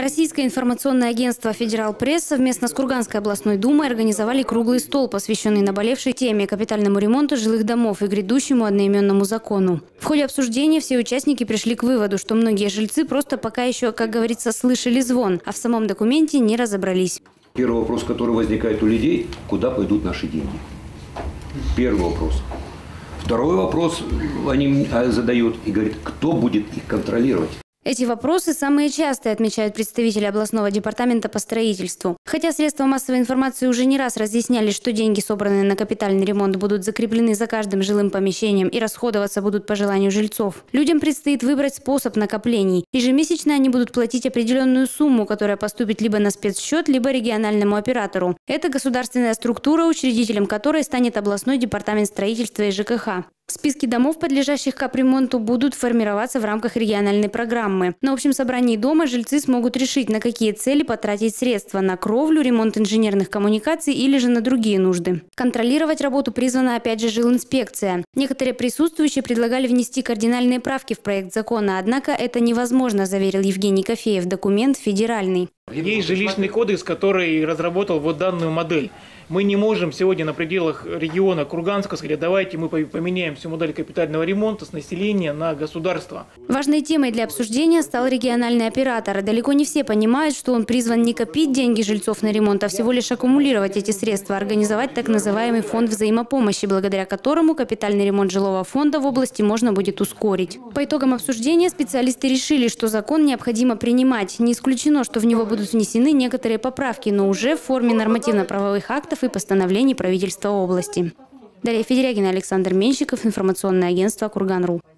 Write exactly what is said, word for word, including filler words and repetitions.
Российское информационное агентство «Федерал Пресс» совместно с Курганской областной думой организовали круглый стол, посвященный наболевшей теме – капитальному ремонту жилых домов и грядущему одноименному закону. В ходе обсуждения все участники пришли к выводу, что многие жильцы просто пока еще, как говорится, слышали звон, а в самом документе не разобрались. Первый вопрос, который возникает у людей – куда пойдут наши деньги? Первый вопрос. Второй вопрос они задают и говорят, кто будет их контролировать. Эти вопросы самые частые, отмечают представители областного департамента по строительству. Хотя средства массовой информации уже не раз разъясняли, что деньги, собранные на капитальный ремонт, будут закреплены за каждым жилым помещением и расходоваться будут по желанию жильцов. Людям предстоит выбрать способ накоплений. Ежемесячно они будут платить определенную сумму, которая поступит либо на спецсчет, либо региональному оператору. Это государственная структура, учредителем которой станет областной департамент строительства и ЖКХ. Списки домов, подлежащих капремонту, будут формироваться в рамках региональной программы. На общем собрании дома жильцы смогут решить, на какие цели потратить средства – на кровлю, ремонт инженерных коммуникаций или же на другие нужды. Контролировать работу призвана опять же жилинспекция. Некоторые присутствующие предлагали внести кардинальные правки в проект закона, однако это невозможно, заверил Евгений Кофеев. Документ федеральный. Есть жилищный кодекс, который разработал вот данную модель. Мы не можем сегодня на пределах региона Курганска сказать, давайте мы поменяем всю модель капитального ремонта с населения на государство. Важной темой для обсуждения стал региональный оператор. Далеко не все понимают, что он призван не копить деньги жильцов на ремонт, а всего лишь аккумулировать эти средства, организовать так называемый фонд взаимопомощи, благодаря которому капитальный ремонт жилого фонда в области можно будет ускорить. По итогам обсуждения специалисты решили, что закон необходимо принимать. Не исключено, что в него будут внесены некоторые поправки, но уже в форме нормативно-правовых актов и постановлений правительства области. Дарья Федерягина, Александр Менщиков, информационное агентство Курган точка ру.